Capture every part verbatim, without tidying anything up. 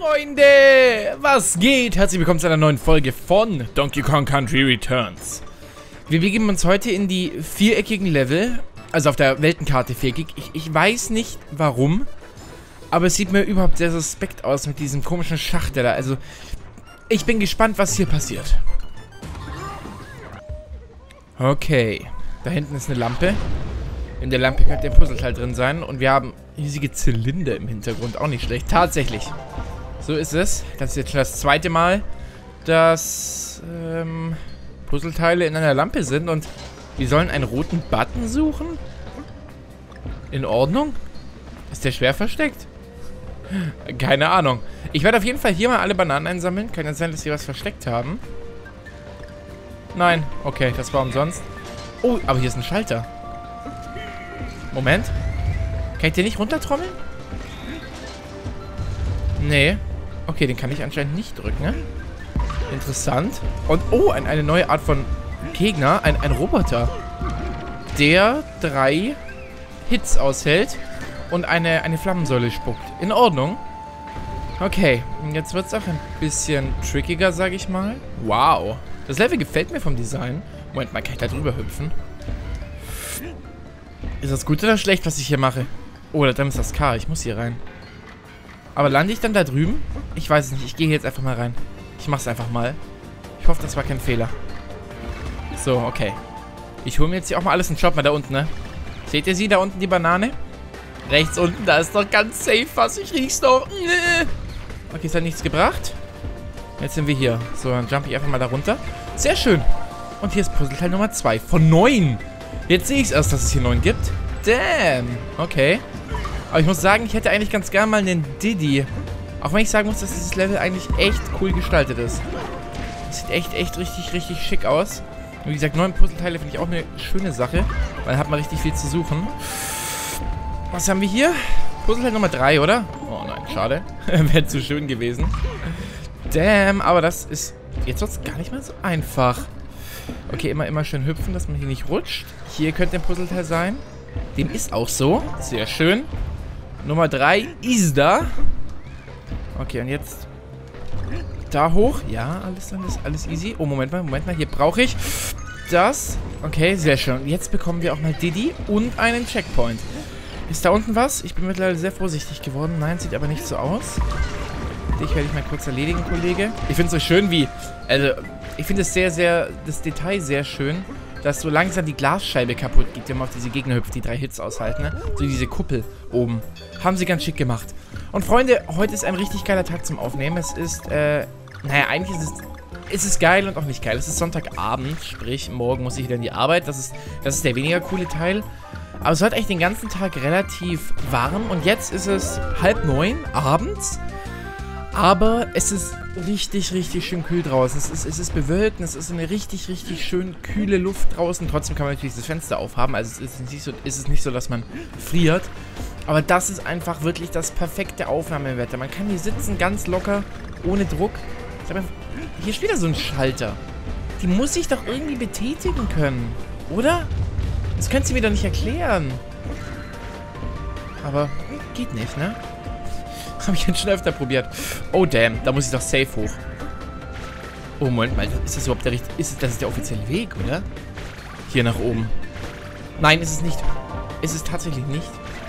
Freunde, was geht? Herzlich willkommen zu einer neuen Folge von Donkey Kong Country Returns. Wir begeben uns heute in die viereckigen Level, also auf der Weltenkarte viereckig. Ich, ich weiß nicht warum, aber es sieht mir überhaupt sehr suspekt aus mit diesem komischen Schacht da. Also, ich bin gespannt, was hier passiert. Okay, da hinten ist eine Lampe. In der Lampe könnte ein Puzzleteil drin sein und wir haben riesige Zylinder im Hintergrund, auch nicht schlecht. Tatsächlich. So ist es. Das ist jetzt schon das zweite Mal, dass ähm, Puzzleteile in einer Lampe sind und wir sollen einen roten Button suchen? In Ordnung? Ist der schwer versteckt? Keine Ahnung. Ich werde auf jeden Fall hier mal alle Bananen einsammeln. Kann ja sein, dass wir was versteckt haben. Nein. Okay, das war umsonst. Oh, aber hier ist ein Schalter. Moment. Kann ich den nicht runtertrommeln? Nee. Okay, den kann ich anscheinend nicht drücken, ne? Interessant. Und, oh, ein, eine neue Art von Gegner. Ein, ein Roboter. Der drei Hits aushält und eine, eine Flammensäule spuckt. In Ordnung. Okay, jetzt wird es auch ein bisschen trickiger, sage ich mal. Wow. Das Level gefällt mir vom Design. Moment mal, kann ich da drüber hüpfen? Ist das gut oder schlecht, was ich hier mache? Oh, da drin ist das K. Ich muss hier rein. Aber lande ich dann da drüben? Ich weiß es nicht. Ich gehe jetzt einfach mal rein. Ich mach's einfach mal. Ich hoffe, das war kein Fehler. So, okay. Ich hole mir jetzt hier auch mal alles und schaut mal da unten, ne? Seht ihr sie da unten, die Banane? Rechts unten, da ist doch ganz safe was. Ich riech's doch. Okay, es hat nichts gebracht. Jetzt sind wir hier. So, dann jump ich einfach mal da runter. Sehr schön. Und hier ist Puzzleteil Nummer zwei von neun. Jetzt sehe ich es erst, dass es hier neun gibt. Damn. Okay. Aber ich muss sagen, ich hätte eigentlich ganz gerne mal einen Diddy. Auch wenn ich sagen muss, dass dieses Level eigentlich echt cool gestaltet ist. Das sieht echt, echt richtig, richtig schick aus. Und wie gesagt, neun Puzzleteile finde ich auch eine schöne Sache. Weil dann hat man richtig viel zu suchen. Was haben wir hier? Puzzleteil Nummer drei, oder? Oh nein, schade. Wäre zu schön gewesen. Damn, aber das ist... Jetzt wird es gar nicht mehr so einfach. Okay, immer, immer schön hüpfen, dass man hier nicht rutscht. Hier könnte ein Puzzleteil sein. Dem ist auch so. Sehr schön. Nummer drei ist da. Okay, und jetzt da hoch. Ja, alles, alles, alles easy. Oh, Moment mal, Moment mal. Hier brauche ich das. Okay, sehr schön. Und jetzt bekommen wir auch mal Diddy und einen Checkpoint. Ist da unten was? Ich bin mittlerweile sehr vorsichtig geworden. Nein, sieht aber nicht so aus. Dich werde ich mal kurz erledigen, Kollege. Ich finde es so schön wie... Also, ich finde es sehr, sehr... Das Detail sehr schön, dass so langsam die Glasscheibe kaputt geht, wenn man auf diese Gegner hüpft, die drei Hits aushalten, ne? So diese Kuppel oben. Haben sie ganz schick gemacht. Und Freunde, heute ist ein richtig geiler Tag zum Aufnehmen. Es ist, äh... Naja, eigentlich ist es... Es ist geil und auch nicht geil. Es ist Sonntagabend, sprich, morgen muss ich wieder in die Arbeit. Das ist, das ist der weniger coole Teil. Aber es wird eigentlich den ganzen Tag relativ warm. Und jetzt ist es halb neun abends. Aber es ist richtig, richtig schön kühl draußen. Es ist, es ist bewölkt, es ist eine richtig, richtig schön kühle Luft draußen. Trotzdem kann man natürlich das Fenster aufhaben. Also es ist nicht so, ist es nicht so, dass man friert. Aber das ist einfach wirklich das perfekte Aufnahmewetter. Man kann hier sitzen, ganz locker, ohne Druck. Ich hab einfach, hier ist wieder so ein Schalter. Die muss ich doch irgendwie betätigen können. Oder? Das könnt ihr mir doch nicht erklären. Aber geht nicht, ne? Habe ich jetzt schon öfter probiert. Oh, damn. Da muss ich doch safe hoch. Oh, Moment mal. Ist das überhaupt der richtige... Ist das ist der offizielle Weg, oder? Hier nach oben. Nein, ist es nicht. Ist es tatsächlich nicht.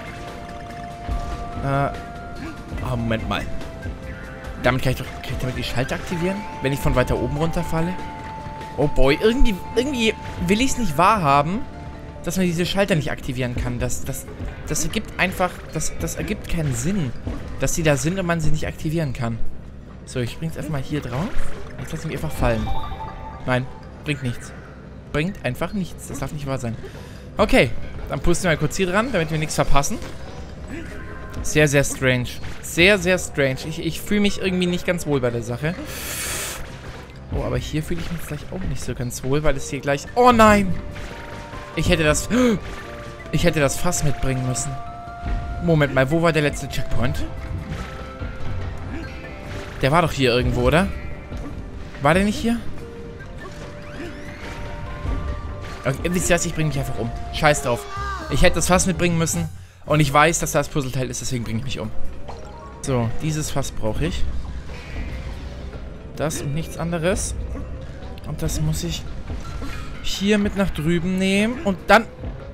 Äh... Oh, Moment mal. Damit kann ich doch... Kann ich damit die Schalter aktivieren? Wenn ich von weiter oben runterfalle? Oh, boy. Irgendwie... Irgendwie will ich es nicht wahrhaben, dass man diese Schalter nicht aktivieren kann. Das... Das... Das ergibt einfach... Das... Das ergibt keinen Sinn. Dass sie da sind und man sie nicht aktivieren kann. So, ich springe jetzt einfach mal hier drauf. Jetzt lasse ich mich einfach fallen. Nein, bringt nichts. Bringt einfach nichts. Das darf nicht wahr sein. Okay, dann pusten wir mal kurz hier dran, damit wir nichts verpassen. Sehr, sehr strange. Sehr, sehr strange. Ich, ich fühle mich irgendwie nicht ganz wohl bei der Sache. Oh, aber hier fühle ich mich gleich auch nicht so ganz wohl, weil es hier gleich... Oh nein! Ich hätte das... Ich hätte das Fass mitbringen müssen. Moment mal, wo war der letzte Checkpoint? Der war doch hier irgendwo, oder? War der nicht hier? Okay, wisst ihr was? Ich bringe mich einfach um. Scheiß drauf. Ich hätte das Fass mitbringen müssen. Und ich weiß, dass das Puzzleteil ist, deswegen bringe ich mich um. So, dieses Fass brauche ich. Das und nichts anderes. Und das muss ich hier mit nach drüben nehmen. Und dann...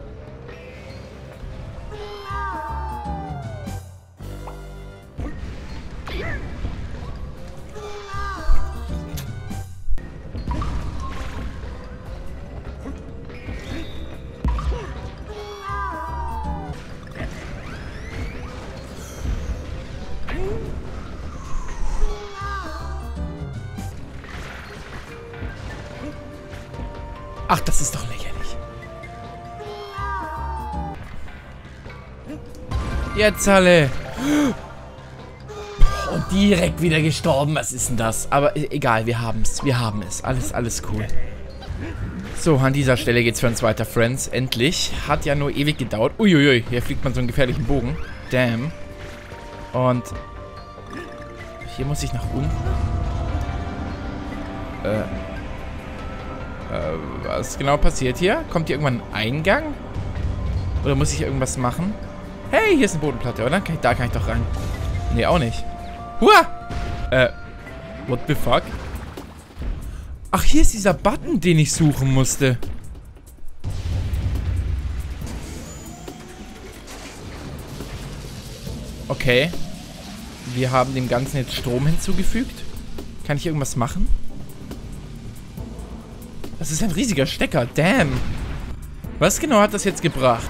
Ach, das ist doch lächerlich. Jetzt alle. Und direkt wieder gestorben. Was ist denn das? Aber egal, wir haben es. Wir haben es. Alles, alles cool. So, an dieser Stelle geht's für uns weiter, Friends. Endlich. Hat ja nur ewig gedauert. Uiuiui, hier fliegt man so einen gefährlichen Bogen. Damn. Und hier muss ich nach unten. Äh... Was genau passiert hier? Kommt hier irgendwann ein Eingang? Oder muss ich irgendwas machen? Hey, hier ist eine Bodenplatte, oder? Kann ich, da kann ich doch rein. Nee, auch nicht. Hua! Äh, what the fuck? Ach, hier ist dieser Button, den ich suchen musste. Okay. Wir haben dem Ganzen jetzt Strom hinzugefügt. Kann ich irgendwas machen? Das ist ein riesiger Stecker. Damn. Was genau hat das jetzt gebracht?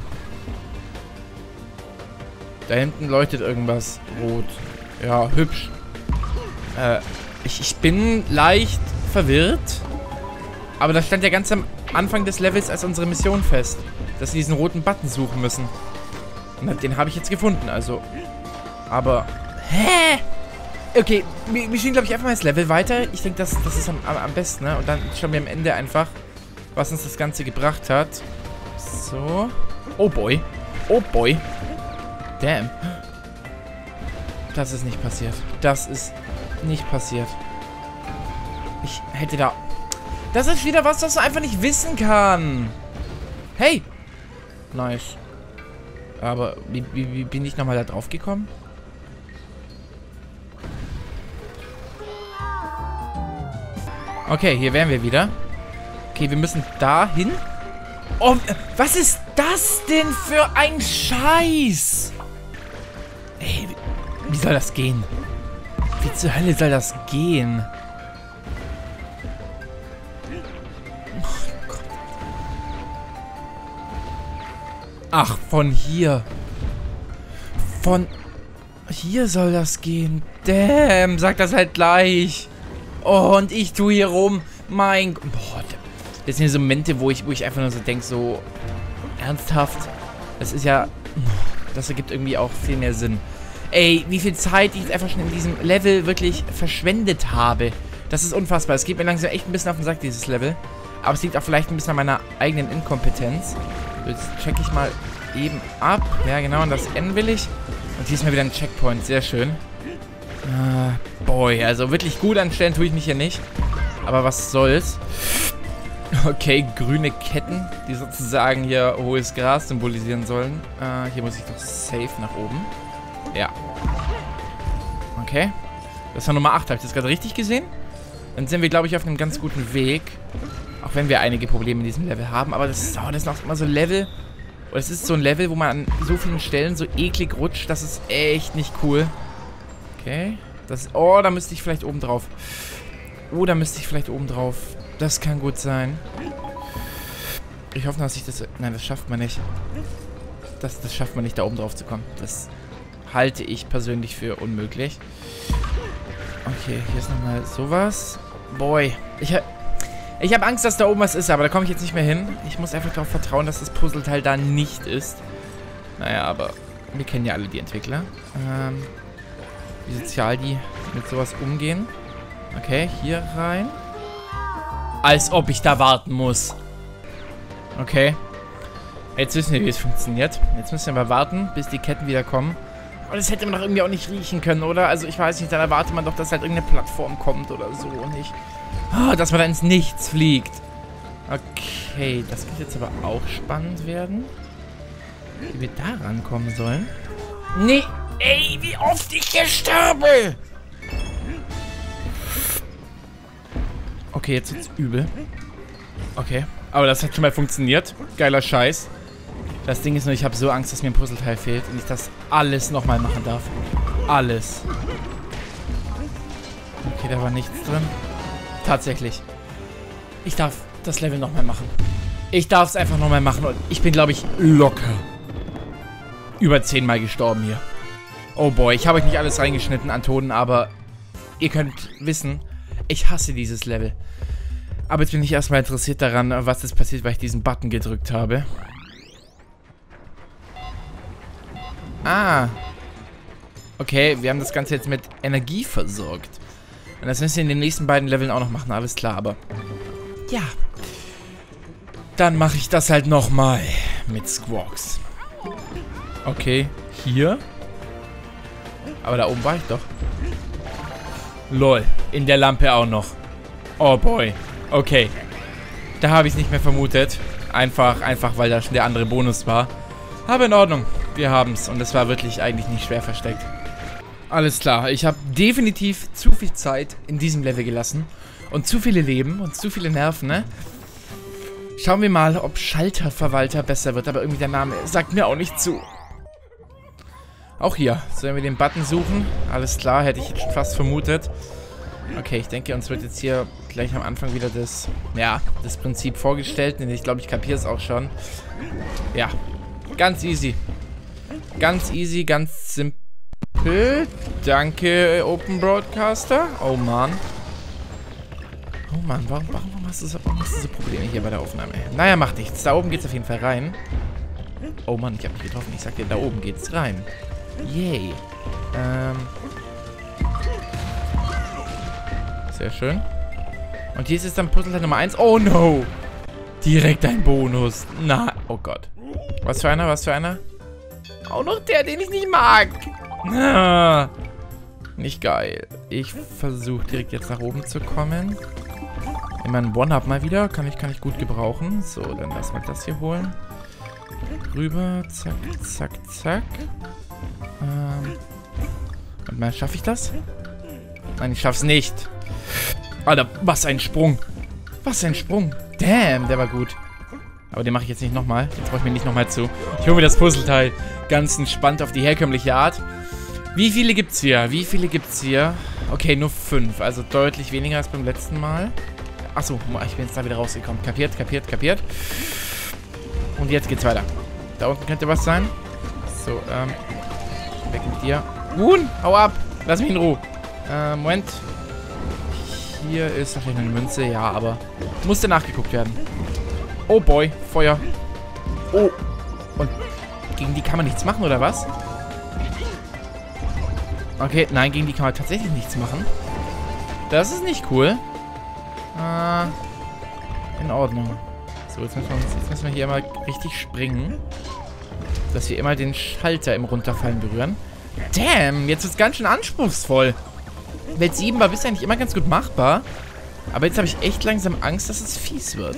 Da hinten leuchtet irgendwas rot. Ja, hübsch. Äh, ich, ich bin leicht verwirrt. Aber das stand ja ganz am Anfang des Levels als unsere Mission fest. Dass wir diesen roten Button suchen müssen. Und den habe ich jetzt gefunden, also. Aber... Hä? Okay, wir, wir spielen, glaube ich, einfach mal das Level weiter. Ich denke, das, das ist am, am besten, ne? Und dann schauen wir am Ende einfach, was uns das Ganze gebracht hat. So. Oh boy. Oh boy. Damn. Das ist nicht passiert. Das ist nicht passiert. Ich hätte da... Das ist wieder was, was man einfach nicht wissen kann. Hey. Nice. Aber wie, wie, wie bin ich nochmal da drauf gekommen? Okay, hier wären wir wieder. Okay, wir müssen dahin. Oh, was ist das denn für ein Scheiß? Ey, wie soll das gehen? Wie zur Hölle soll das gehen? Oh Gott. Ach, von hier. Von hier soll das gehen. Damn, sag das halt gleich. Oh, und ich tue hier rum. Mein Gott. Boah, das sind so Momente, wo ich, wo ich einfach nur so denke, so ernsthaft. Das ist ja... Das ergibt irgendwie auch viel mehr Sinn. Ey, wie viel Zeit ich jetzt einfach schon in diesem Level wirklich verschwendet habe. Das ist unfassbar. Es geht mir langsam echt ein bisschen auf den Sack, dieses Level. Aber es liegt auch vielleicht ein bisschen an meiner eigenen Inkompetenz. Jetzt check ich mal eben ab. Ja, genau, und das N will ich. Und hier ist mal wieder ein Checkpoint. Sehr schön. Ah, boy, also wirklich gut anstellen tue ich mich hier nicht. Aber was soll's. Okay, grüne Ketten, die sozusagen hier hohes Gras symbolisieren sollen. Äh, hier muss ich doch safe nach oben. Ja. Okay. Das war Nummer acht, habe ich das gerade richtig gesehen? Dann sind wir, glaube ich, auf einem ganz guten Weg. Auch wenn wir einige Probleme in diesem Level haben. Aber das ist, oh, das ist noch immer so ein Level. Oder es ist so ein Level, wo man an so vielen Stellen so eklig rutscht. Das ist echt nicht cool. Okay. Das, oh, da müsste ich vielleicht oben drauf. Oh, da müsste ich vielleicht oben drauf. Das kann gut sein. Ich hoffe, dass ich das... Nein, das schafft man nicht. Das, das schafft man nicht, da oben drauf zu kommen. Das halte ich persönlich für unmöglich. Okay, hier ist nochmal sowas. Boy. Ich habe ich hab Angst, dass da oben was ist, aber da komme ich jetzt nicht mehr hin. Ich muss einfach darauf vertrauen, dass das Puzzleteil da nicht ist. Naja, aber wir kennen ja alle die Entwickler. Ähm... Wie sozial die mit sowas umgehen. Okay, hier rein. Als ob ich da warten muss. Okay. Jetzt wissen wir, wie es funktioniert. Jetzt müssen wir mal warten, bis die Ketten wieder kommen. Aber das hätte man doch irgendwie auch nicht riechen können, oder? Also ich weiß nicht, dann erwartet man doch, dass halt irgendeine Plattform kommt oder so und nicht... Oh, dass man da ins Nichts fliegt. Okay, das könnte jetzt aber auch spannend werden. Wie wir da rankommen sollen. Nee! Ey, wie oft ich hier sterbe! Okay, jetzt wird's übel. Okay. Aber das hat schon mal funktioniert. Geiler Scheiß. Das Ding ist nur, ich habe so Angst, dass mir ein Puzzleteil fehlt und ich das alles nochmal machen darf. Alles. Okay, da war nichts drin. Tatsächlich. Ich darf das Level nochmal machen. Ich darf es einfach nochmal machen und ich bin, glaube ich, locker über zehnmal gestorben hier. Oh boy, ich habe euch nicht alles reingeschnitten an Toten, aber ihr könnt wissen, ich hasse dieses Level. Aber jetzt bin ich erstmal interessiert daran, was ist passiert, weil ich diesen Button gedrückt habe. Ah. Okay, wir haben das Ganze jetzt mit Energie versorgt. Und das müssen wir in den nächsten beiden Leveln auch noch machen, alles klar, aber... Ja. Dann mache ich das halt nochmal mit Squawks. Okay, hier. Aber da oben war ich doch. Lol, in der Lampe auch noch. Oh boy. Okay. Da habe ich es nicht mehr vermutet. Einfach, einfach, weil da schon der andere Bonus war. Aber in Ordnung. Wir haben es. Und es war wirklich eigentlich nicht schwer versteckt. Alles klar. Ich habe definitiv zu viel Zeit in diesem Level gelassen. Und zu viele Leben und zu viele Nerven, ne? Schauen wir mal, ob Schalterverwalter besser wird. Aber irgendwie der Name sagt mir auch nicht zu. Auch hier. Sollen wir den Button suchen? Alles klar. Hätte ich jetzt schon fast vermutet. Okay, ich denke, uns wird jetzt hier gleich am Anfang wieder das, ja, das Prinzip vorgestellt. Denn ich glaube, ich kapiere es auch schon. Ja, ganz easy. Ganz easy, ganz simpel. Danke, Open Broadcaster. Oh, Mann. Oh, Mann, warum, warum, warum, hast du so, warum hast du so Probleme hier bei der Aufnahme? Naja, macht nichts. Da oben geht's auf jeden Fall rein. Oh, Mann, ich habe mich getroffen. Ich sag dir, da oben geht's rein. Yay. Ähm... Sehr schön. Und hier ist jetzt dann Puzzleteil Nummer eins. Oh no! Direkt ein Bonus. Na, oh Gott. Was für einer, was für einer? Auch noch der, den ich nicht mag. Na, nicht geil. Ich versuche direkt jetzt nach oben zu kommen. Immer ein One-Up mal wieder. Kann ich, kann ich gut gebrauchen. So, dann lass mal das hier holen. Rüber. Zack, zack, zack. Ähm. Und mal, schaffe ich das? Nein, ich schaff's nicht. Alter, was ein Sprung. Was ein Sprung. Damn, der war gut. Aber den mache ich jetzt nicht nochmal. Den traue ich mir nicht nochmal zu. Ich hole mir das Puzzleteil ganz entspannt auf die herkömmliche Art. Wie viele gibt's hier? Wie viele gibt's hier? Okay, nur fünf. Also deutlich weniger als beim letzten Mal. Achso, ich bin jetzt da wieder rausgekommen. Kapiert, kapiert, kapiert. Und jetzt geht's weiter. Da unten könnte was sein. So, ähm. Weg mit dir. Huhn, hau ab. Lass mich in Ruhe. Äh, Moment. Hier ist wahrscheinlich eine Münze. Ja, aber musste nachgeguckt werden. Oh boy, Feuer. Oh. Und gegen die kann man nichts machen, oder was? Okay, nein, gegen die kann man tatsächlich nichts machen. Das ist nicht cool. Äh, in Ordnung. So, jetzt müssen, wir, jetzt müssen wir hier mal richtig springen. Dass wir immer den Schalter im Runterfallen berühren. Damn, jetzt ist es ganz schön anspruchsvoll. Welt sieben war bisher eigentlich immer ganz gut machbar. Aber jetzt habe ich echt langsam Angst, dass es fies wird.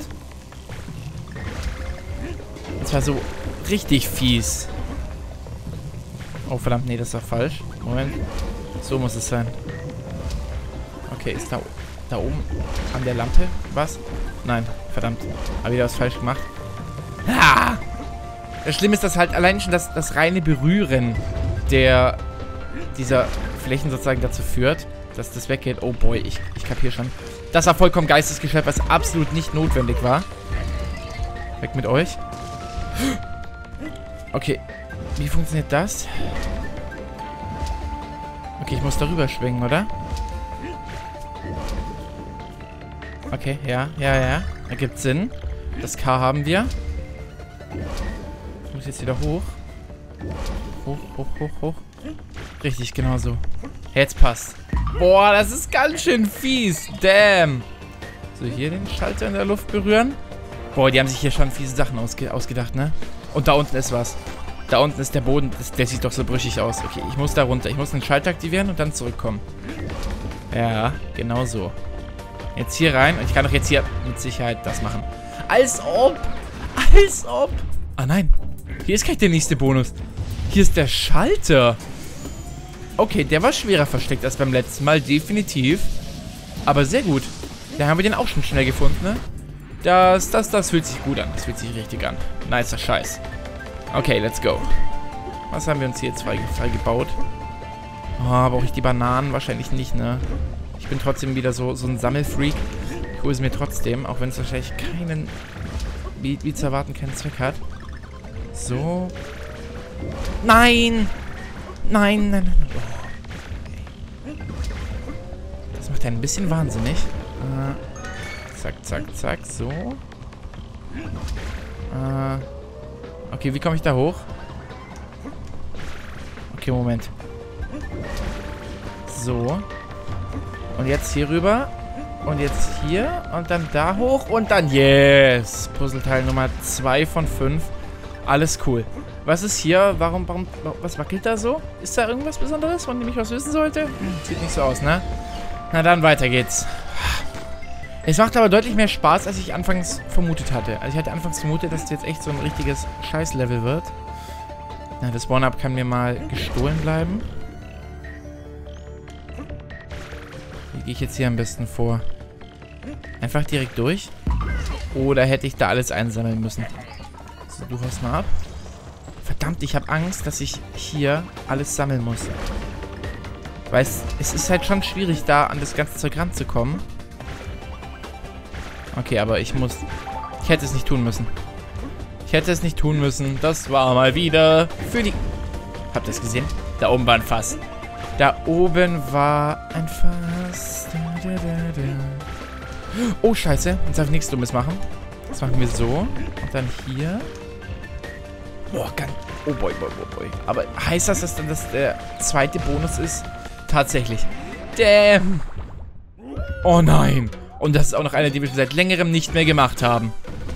Und zwar so richtig fies. Oh, verdammt, nee, das war falsch. Moment. So muss es sein. Okay, ist da, da oben an der Lampe was? Nein, verdammt. Habe wieder was falsch gemacht. Ah! Das Schlimme ist, dass halt allein schon das, das reine Berühren der dieser Flächen sozusagen dazu führt, dass das weggeht. Oh boy, ich, ich kapiere schon. Das war vollkommen geistesgestört, was absolut nicht notwendig war. Weg mit euch. Okay, wie funktioniert das? Okay, ich muss darüber schwingen, oder? Okay, ja, ja, ja. Ergibt Sinn. Das K haben wir. Ich muss jetzt wieder hoch. Hoch, hoch, hoch, hoch. Richtig, genau so. Jetzt passt. Boah, das ist ganz schön fies. Damn. So, hier den Schalter in der Luft berühren. Boah, die haben sich hier schon fiese Sachen ausge ausgedacht, ne? Und da unten ist was. Da unten ist der Boden. Das, der sieht doch so brüchig aus. Okay, ich muss da runter. Ich muss den Schalter aktivieren und dann zurückkommen. Ja, genau so. Jetzt hier rein. Und ich kann doch jetzt hier mit Sicherheit das machen. Als ob. Als ob. Ah, nein. Hier ist gleich der nächste Bonus. Hier ist der Schalter. Okay, der war schwerer versteckt als beim letzten Mal. Definitiv. Aber sehr gut. Da haben wir den auch schon schnell gefunden, ne? Das, das, das fühlt sich gut an. Das fühlt sich richtig an. Nicer Scheiß. Okay, let's go. Was haben wir uns hier jetzt frei, frei gebaut? Oh, brauche ich die Bananen? Wahrscheinlich nicht, ne? Ich bin trotzdem wieder so, so ein Sammelfreak. Ich hole sie mir trotzdem, auch wenn es wahrscheinlich keinen, wie, wie zu erwarten, keinen Zweck hat. So. Nein! Nein, nein, nein. Oh. Das macht einen ein bisschen wahnsinnig. Äh, zack, zack, zack. So. Äh, okay, wie komme ich da hoch? Okay, Moment. So. Und jetzt hier rüber. Und jetzt hier. Und dann da hoch. Und dann, yes! Puzzleteil Nummer zwei von fünf. Alles cool. Was ist hier? Warum, warum, was wackelt da so? Ist da irgendwas Besonderes, von dem ich was wissen sollte? Hm, sieht nicht so aus, ne? Na dann, weiter geht's. Es macht aber deutlich mehr Spaß, als ich anfangs vermutet hatte. Also ich hatte anfangs vermutet, dass es jetzt echt so ein richtiges Scheiß-Level wird. Na, das One-Up kann mir mal gestohlen bleiben. Wie gehe ich jetzt hier am besten vor? Einfach direkt durch? Oder hätte ich da alles einsammeln müssen? So, du haust mal ab. Verdammt, ich habe Angst, dass ich hier alles sammeln muss. Weil es, es ist halt schon schwierig, da an das ganze Zeug ranzukommen. Okay, aber ich muss... Ich hätte es nicht tun müssen. Ich hätte es nicht tun müssen. Das war mal wieder für die... Habt ihr es gesehen? Da oben war ein Fass. Da oben war ein Fass. Da, da, da, da. Oh, scheiße. Jetzt darf ich nichts Dummes machen. Das machen wir so. Und dann hier... Boah, ganz... Oh boy, boy, boy, boy. Aber heißt das, dass dann das der zweite Bonus ist? Tatsächlich. Damn. Oh nein. Und das ist auch noch eine, die wir schon seit längerem nicht mehr gemacht haben.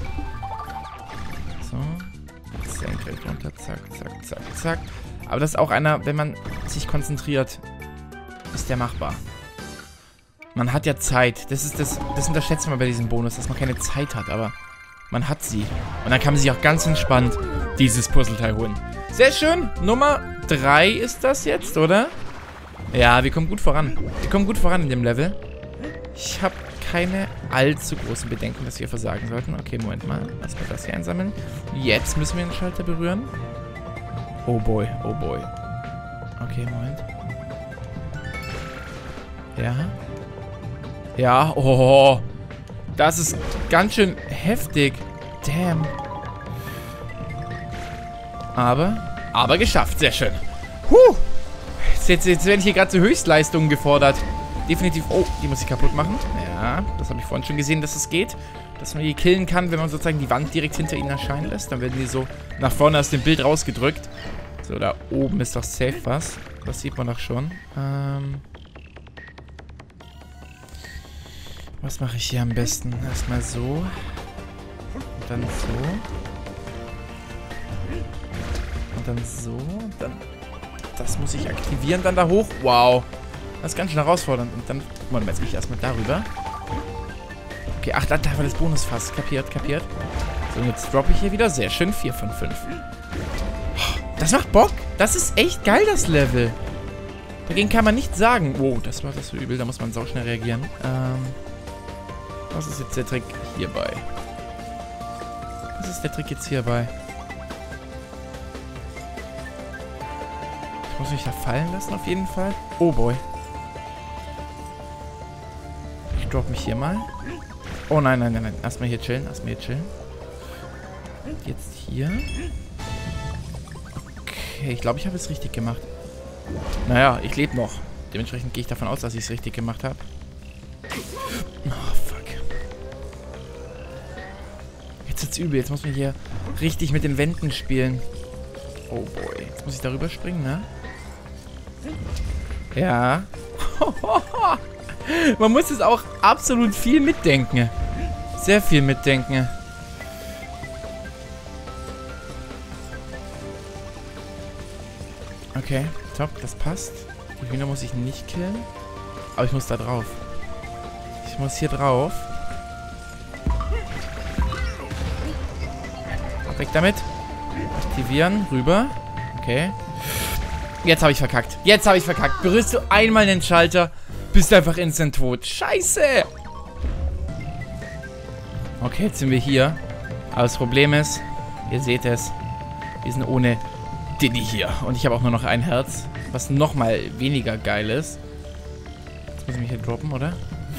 So. Senkrecht runter. Zack, zack, zack, zack. Aber das ist auch einer, wenn man sich konzentriert, ist der machbar. Man hat ja Zeit. Das ist das, das unterschätzt man bei diesem Bonus, dass man keine Zeit hat, aber man hat sie. Und dann kann man sich auch ganz entspannt dieses Puzzleteil holen. Sehr schön. Nummer drei ist das jetzt, oder? Ja, wir kommen gut voran. Wir kommen gut voran in dem Level. Ich habe keine allzu großen Bedenken, dass wir versagen sollten. Okay, Moment mal. Lass mal das hier einsammeln. Jetzt müssen wir den Schalter berühren. Oh boy, oh boy. Okay, Moment. Ja. Ja, oh. Das ist ganz schön heftig. Damn. Aber, aber geschafft. Sehr schön. Huh. Jetzt, jetzt werden hier gerade so Höchstleistungen gefordert. Definitiv. Oh, die muss ich kaputt machen. Ja, das habe ich vorhin schon gesehen, dass es geht. Dass man die killen kann, wenn man sozusagen die Wand direkt hinter ihnen erscheinen lässt. Dann werden die so nach vorne aus dem Bild rausgedrückt. So, da oben ist doch safe was. Das sieht man doch schon. Ähm... Was mache ich hier am besten? Erstmal so. Und dann so. Und dann so. Und dann... Das muss ich aktivieren, dann da hoch. Wow. Das ist ganz schön herausfordernd. Und dann... Moment, jetzt gehe ich erstmal darüber. Okay, ach, da, da war das Bonusfass. Kapiert, kapiert. So, und jetzt droppe ich hier wieder. Sehr schön. vier von fünf. Das macht Bock. Das ist echt geil, das Level. Dagegen kann man nichts sagen. Wow, das war das so übel. Da muss man sauschnell reagieren. Ähm... Was ist jetzt der Trick hierbei? Was ist der Trick jetzt hierbei? Ich muss mich da fallen lassen auf jeden Fall. Oh boy. Ich drop mich hier mal. Oh nein, nein, nein, nein. Erstmal hier chillen. Erstmal hier chillen. Jetzt hier. Okay, ich glaube, ich habe es richtig gemacht. Naja, ich lebe noch. Dementsprechend gehe ich davon aus, dass ich es richtig gemacht habe. Oh, fuck. Jetzt wird's übel. Jetzt muss man hier richtig mit den Wänden spielen. Oh boy. Jetzt muss ich darüber springen, ne? Ja. Man muss jetzt auch absolut viel mitdenken. Sehr viel mitdenken. Okay, top. Das passt. Die Hühner muss ich nicht killen. Aber ich muss da drauf. Ich muss hier drauf. Weg damit. Aktivieren. Rüber. Okay. Jetzt habe ich verkackt. Jetzt habe ich verkackt. Berührst du einmal den Schalter, bist du einfach instant tot. Scheiße. Okay, jetzt sind wir hier. Aber das Problem ist, ihr seht es, wir sind ohne Diddy hier. Und ich habe auch nur noch ein Herz, was nochmal weniger geil ist. Jetzt muss ich mich hier droppen, oder?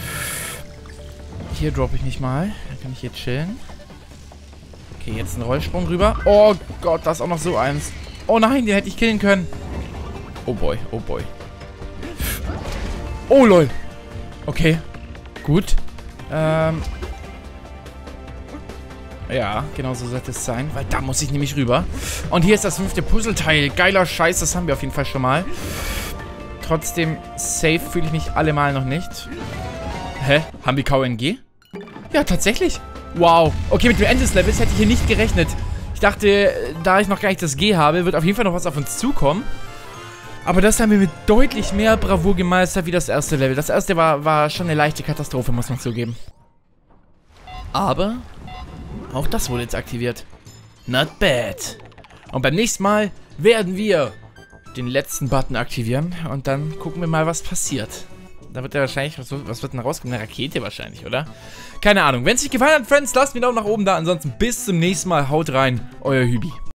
Hier droppe ich mich mal. Dann kann ich hier chillen. Okay, jetzt ein Rollsprung rüber. Oh Gott, da ist auch noch so eins. Oh nein, den hätte ich killen können. Oh boy, oh boy. Oh lol. Okay, gut. Ähm... Ja, genau so sollte es sein, weil da muss ich nämlich rüber. Und hier ist das fünfte Puzzleteil. Geiler Scheiß, das haben wir auf jeden Fall schon mal. Trotzdem, safe fühle ich mich allemal noch nicht. Hä? Haben wir K O N G? Ja, tatsächlich. Wow. Okay, mit dem Ende des Levels hätte ich hier nicht gerechnet. Ich dachte, da ich noch gar nicht das G habe, wird auf jeden Fall noch was auf uns zukommen. Aber das haben wir mit deutlich mehr Bravour gemeistert wie das erste Level. Das erste war, war schon eine leichte Katastrophe, muss man zugeben. Aber... auch das wurde jetzt aktiviert. Not bad. Und beim nächsten Mal werden wir den letzten Button aktivieren. Und dann gucken wir mal, was passiert. Da wird ja wahrscheinlich, was, was wird denn rauskommen? Eine Rakete wahrscheinlich, oder? Keine Ahnung. Wenn es euch gefallen hat, Friends, lasst mir einen Daumen nach oben da. Ansonsten bis zum nächsten Mal. Haut rein. Euer Hübi.